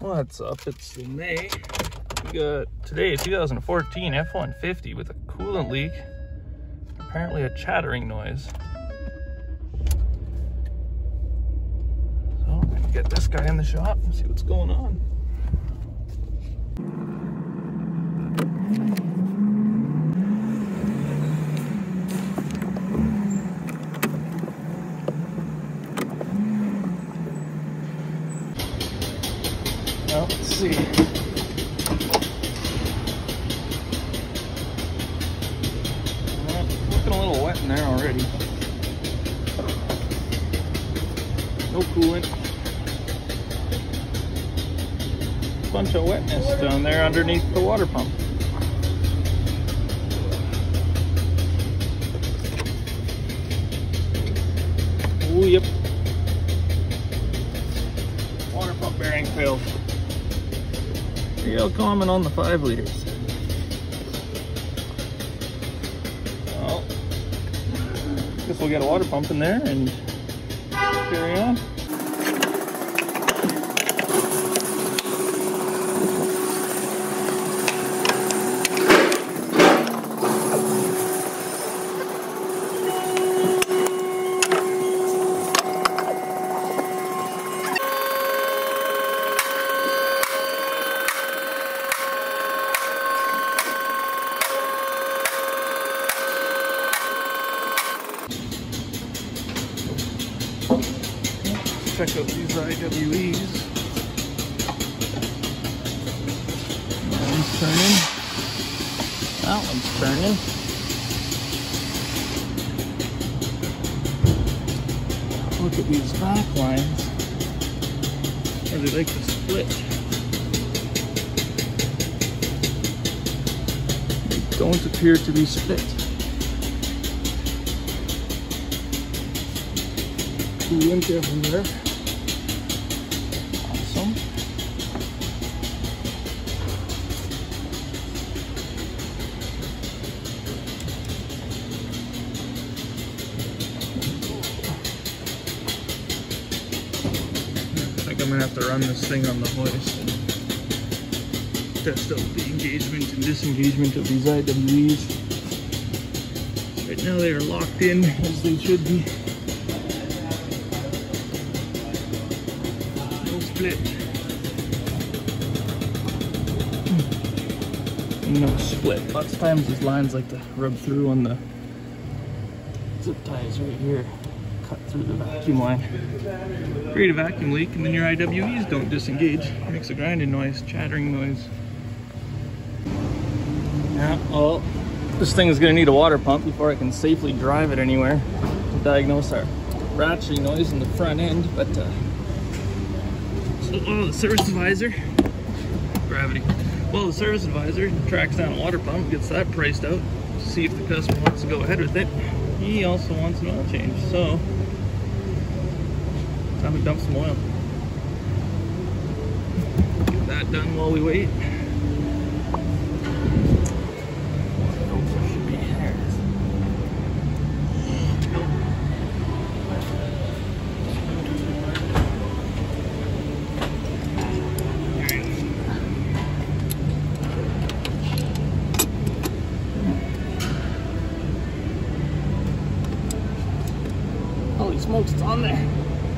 What's up? It's May. We got today a 2014 F150 with a coolant leak. Apparently a chattering noise. So I'm gonna get this guy in the shop and see what's going on. Well, let's see. Looking a little wet in there already. No coolant. Bunch of wetness down there underneath the water pump. Oh, yep. Water pump bearing failed. Real common on the 5 liters. Well, guess we'll get a water pump in there and carry on. Check out these IWEs. One's turning. That one's turning. Look at these back lines. How they like to split. They don't appear to be split. Coolant everywhere. Awesome. I think I'm gonna have to run this thing on the hoist and test out the engagement and disengagement of these IWEs. Right now they are locked in as they should be. Split. No split. Lots of times these lines like to rub through on the zip ties right here. Cut through the vacuum line. Create a vacuum leak and then your IWEs don't disengage. It makes a grinding noise, chattering noise. Yeah, well, this thing is going to need a water pump before I can safely drive it anywhere to diagnose our ratcheting noise in the front end, but the service advisor, gravity. Well, the service advisor tracks down a water pump, gets that priced out to see if the customer wants to go ahead with it. He also wants an oil change, so time to dump some oil. Get that done while we wait. Holy smokes, it's on there.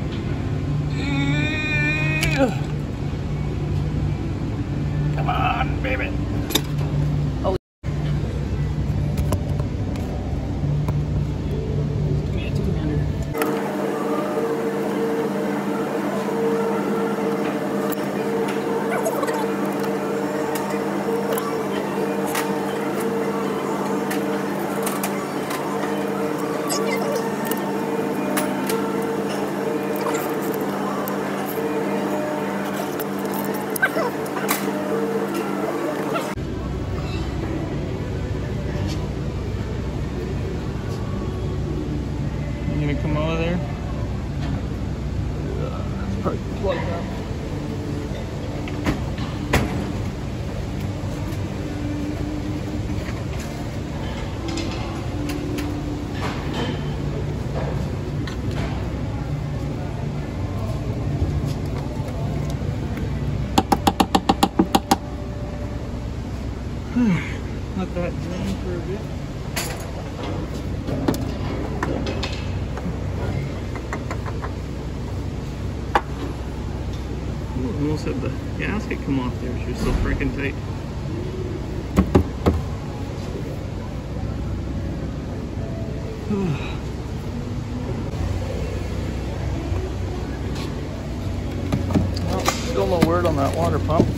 Come on, baby. Holy. Let that drain for a bit. Ooh, almost had the gasket come off there. She was so freaking tight. Well, still no word on that water pump.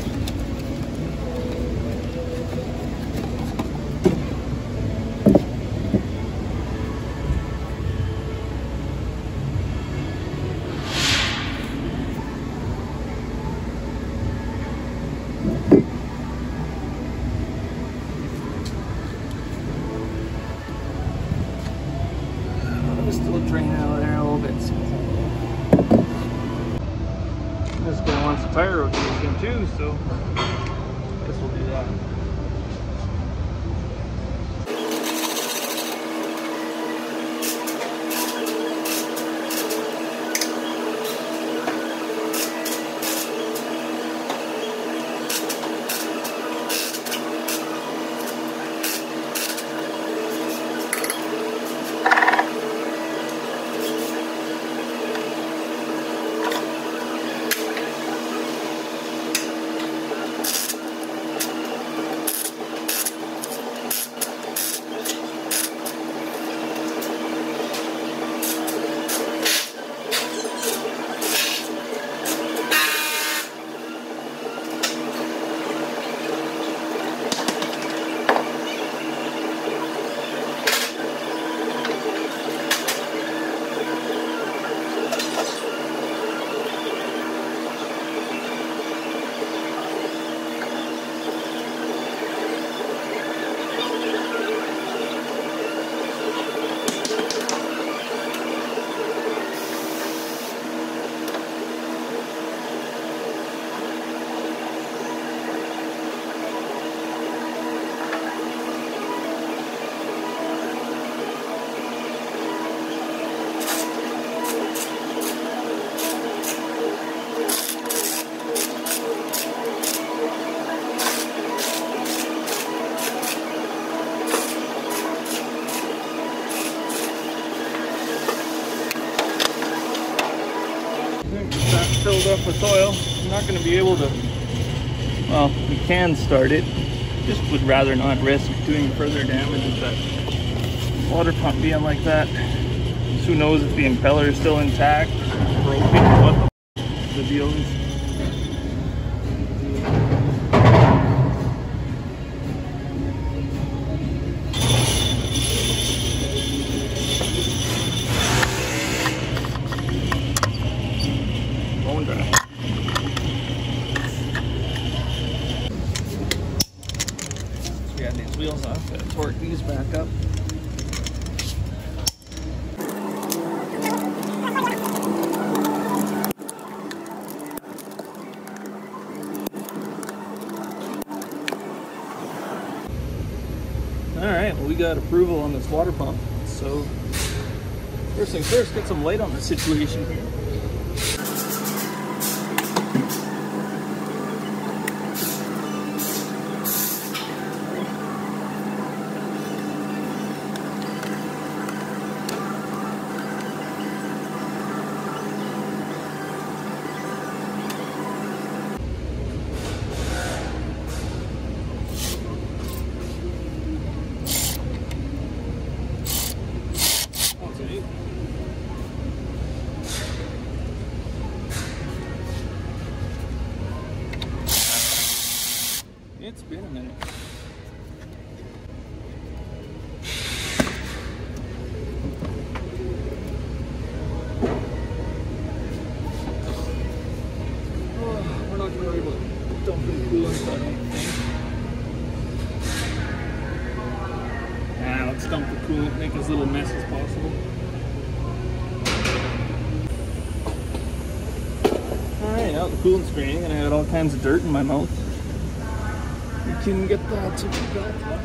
Still drain out of there a little bit. So. This guy wants a tire rotation too, so I guess we'll do that. Filled up with oil. I'm not going to be able to, well, we can start it, just would rather not risk doing further damage with that water pump being like that. So who knows if the impeller is still intact, broken, what the deal is. We got these wheels off, gotta torque these back up. Alright, well we got approval on this water pump, so first things first, get some light on the situation here. It's been a minute. Oh, we're not going to worry about dumping coolant on anything. Now let's dump the coolant, make as little mess as possible. Alright, now the coolant's draining and I got all kinds of dirt in my mouth. You can get that to that.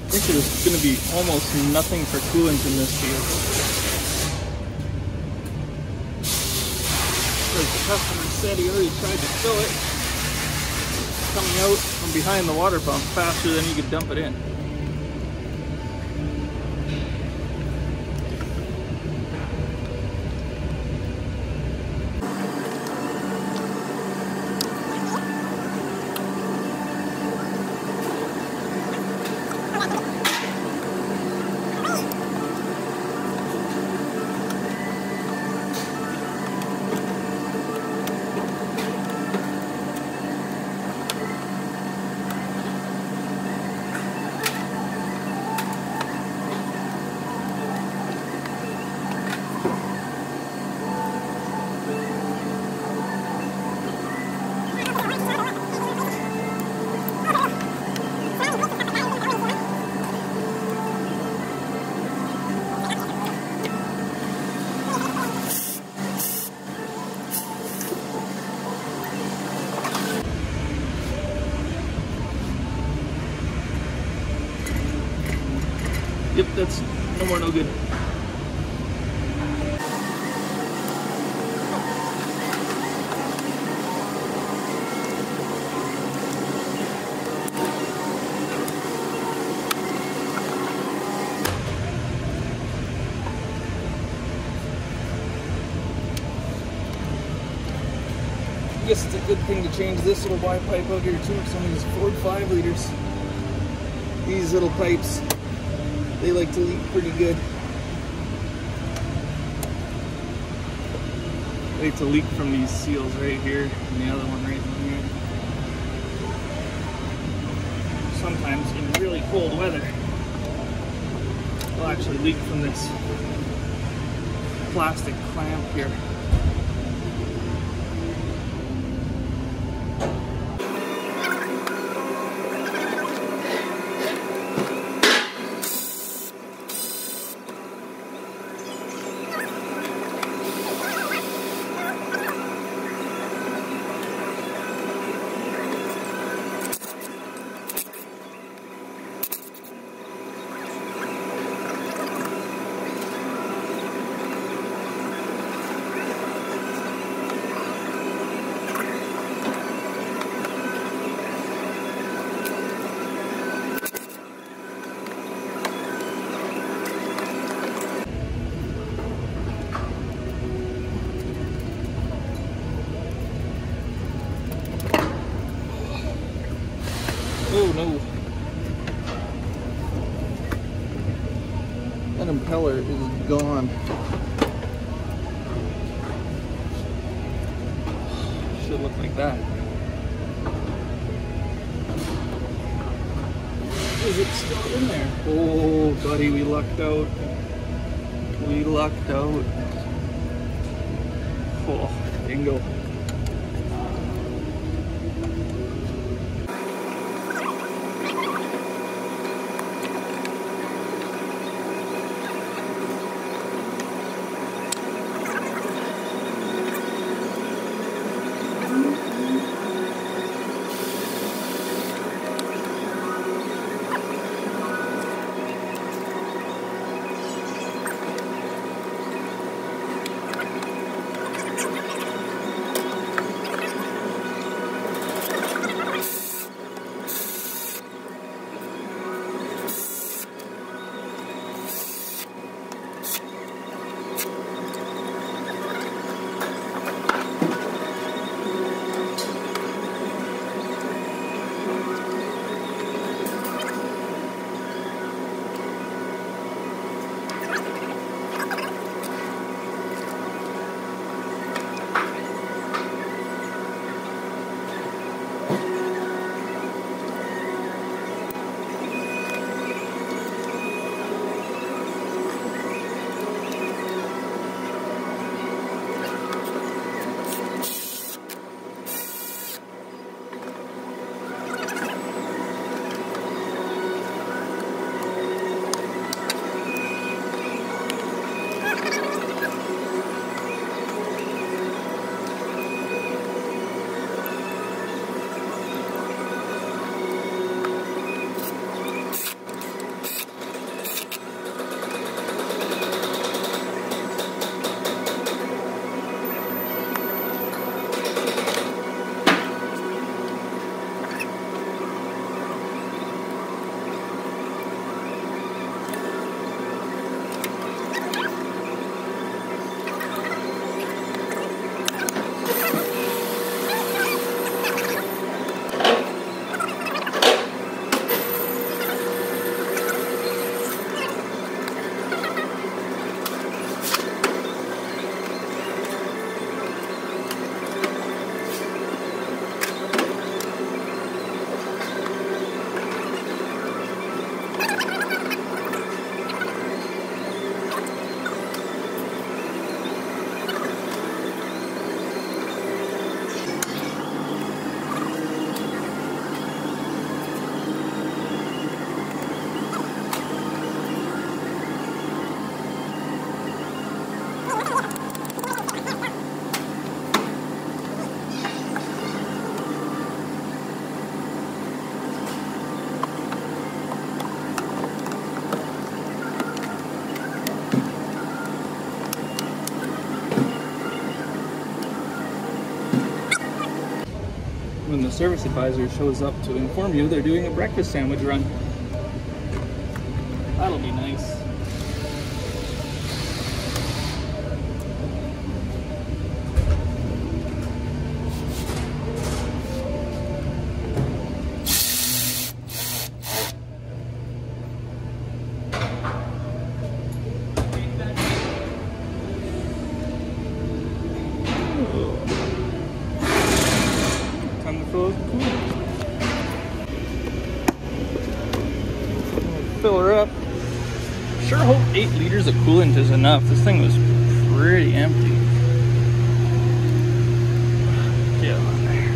I think there's going to be almost nothing for coolant in this vehicle. Because the customer said he already tried to fill it. It's coming out from behind the water pump faster than you could dump it in. Yep, that's no more no good. I guess it's a good thing to change this little Y pipe out here too. Some of these Ford 5 liters. These little pipes, they like to leak pretty good. They like to leak from these seals right here and the other one right in here. Sometimes in really cold weather, they'll actually leak from this plastic clamp here. Oh no. That impeller is gone. Should look like that. Is it still in there? Oh, buddy, we lucked out. We lucked out. Oh, bingo. the service advisor shows up to inform you they're doing a breakfast sandwich run. That'll be nice. Time to fill up the coolant. Fill her up. Sure hope 8 liters of coolant is enough. This thing was pretty empty. Get on there.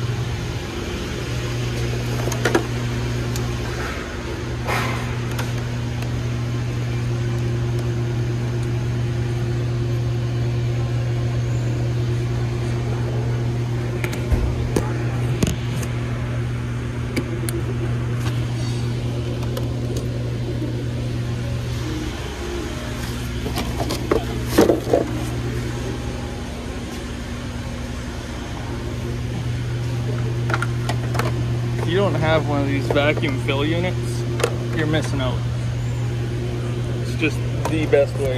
If you don't have one of these vacuum fill units, you're missing out. It's just the best way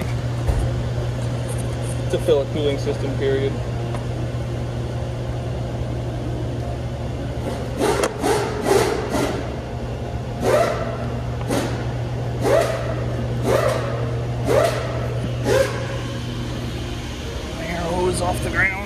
to fill a cooling system, period. Air hose off the ground.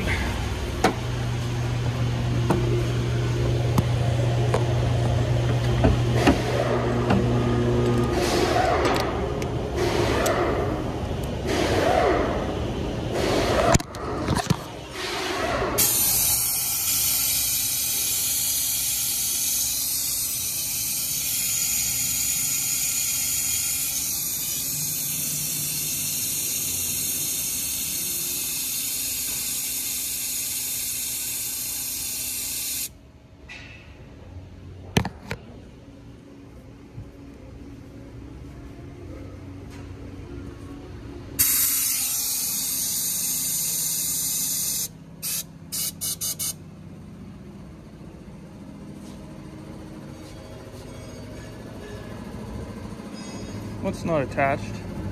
What's not attached?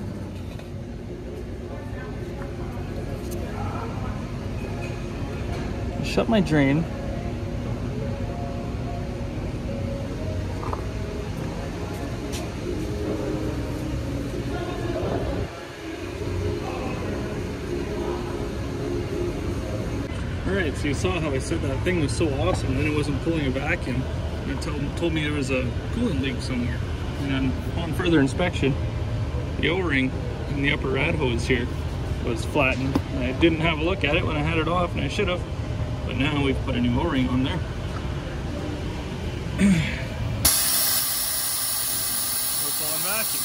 Shut my drain. Alright, so you saw how I said that thing was so awesome, then it wasn't pulling a vacuum. And it told me there was a coolant leak somewhere. And upon further inspection, the O-ring in the upper rad hose here was flattened. And I didn't have a look at it when I had it off, and I should have. But now we've put a new O-ring on there. We're pulling vacuum.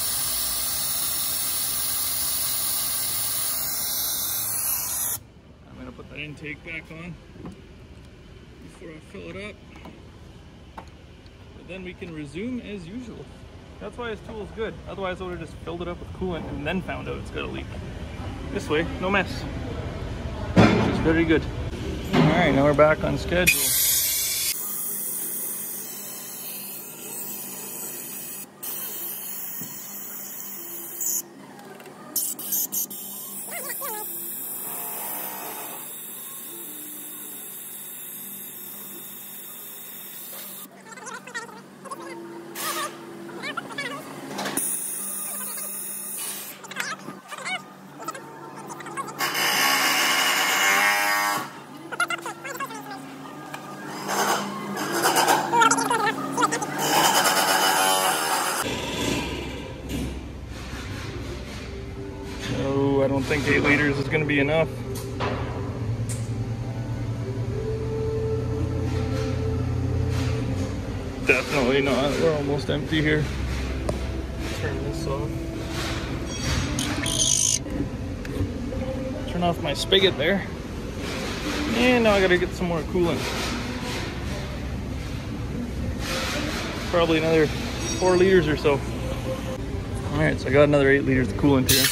I'm gonna put that intake back on before I fill it up. But then we can resume as usual. That's why this tool is good. Otherwise I would have just filled it up with coolant and then found out it's got a leak. This way, no mess. Which is very good. Alright, now we're back on schedule. I don't think 8 liters is going to be enough. Definitely not. We're almost empty here. Turn this off. Turn off my spigot there. And now I gotta get some more coolant. Probably another 4 liters or so. Alright, so I got another 8 liters of coolant here.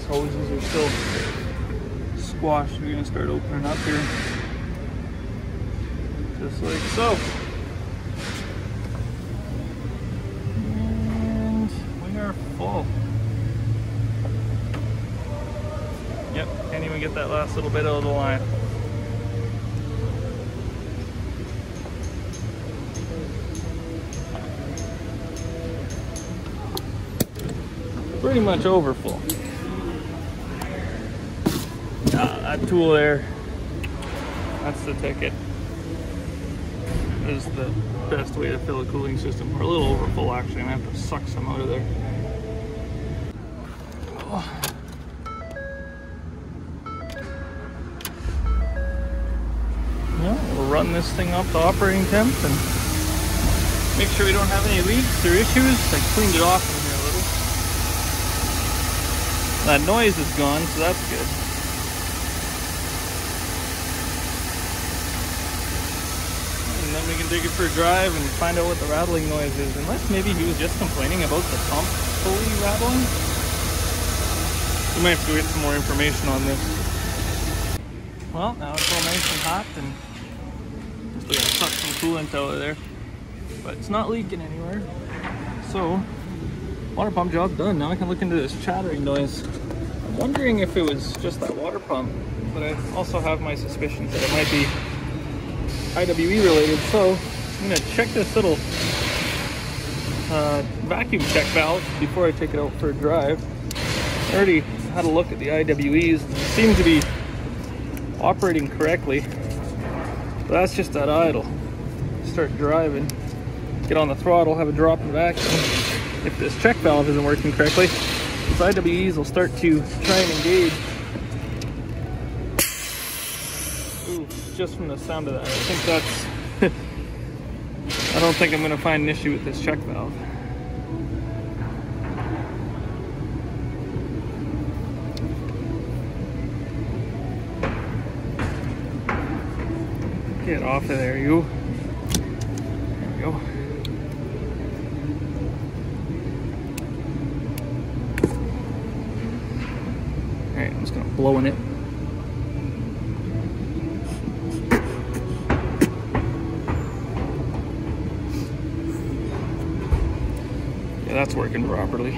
these hoses are still squashed. We're gonna start opening up here. Just like so. And we are full. Yep, can't even get that last little bit out of the line. Pretty much over full. That tool there, that's the ticket. That is the best way to fill a cooling system. We're a little over full actually, and I have to suck some out of there. Oh. Yeah, we'll run this thing up to operating temp and make sure we don't have any leaks or issues. I cleaned it off in here a little. That noise is gone, so that's good. And then we can take it for a drive and find out what the rattling noise is. Unless maybe he was just complaining about the pump fully rattling. We might have to get some more information on this. Well, now it's all nice and hot, and just gotta suck some coolant out of there. But it's not leaking anywhere. So, water pump job done. Now I can look into this chattering noise. I'm wondering if it was just that water pump, but I also have my suspicions that it might be IWE related. So I'm gonna check this little vacuum check valve before I take it out for a drive. I already had a look at the IWEs. They seem to be operating correctly. But that's just at idle. Start driving, get on the throttle, have a drop in vacuum. If this check valve isn't working correctly, these IWEs will start to try and engage. Ooh, just from the sound of that, I think that's... I don't think I'm going to find an issue with this check valve. Get off of there, you. There we go. Alright, I'm just gonna blow in it. Yeah, that's working properly.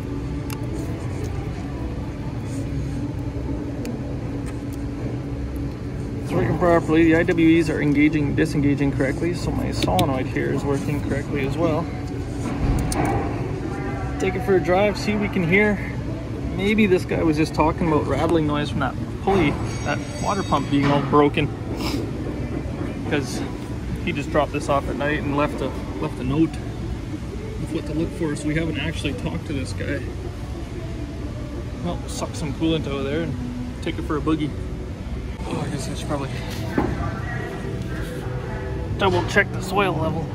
It's working properly. The IWEs are engaging, disengaging correctly, so my solenoid here is working correctly as well. Take it for a drive, see what we can hear. Maybe this guy was just talking about rattling noise from that pulley, that water pump being all broken. Because he just dropped this off at night and left a note of what to look for, so we haven't actually talked to this guy. Well, suck some coolant out of there and take it for a boogie. Oh, I guess I should probably double check the soil level.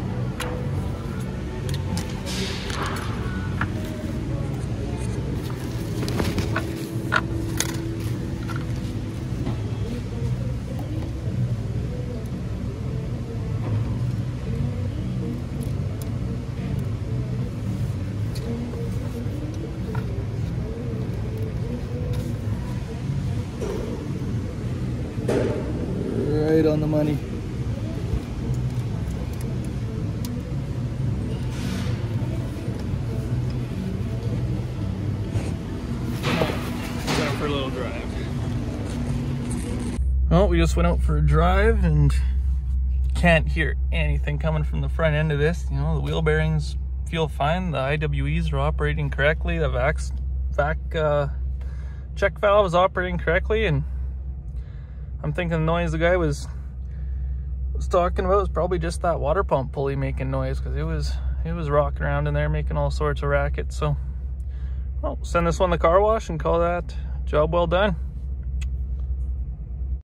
Right on the money. Going for a little drive. Well, we just went out for a drive and can't hear anything coming from the front end of this. You know, the wheel bearings feel fine. The IWEs are operating correctly. The vac check valve is operating correctly, and I'm thinking the noise the guy was talking about was probably just that water pump pulley making noise, because it was rocking around in there making all sorts of racket. So, well, send this one to the car wash and call that job well done.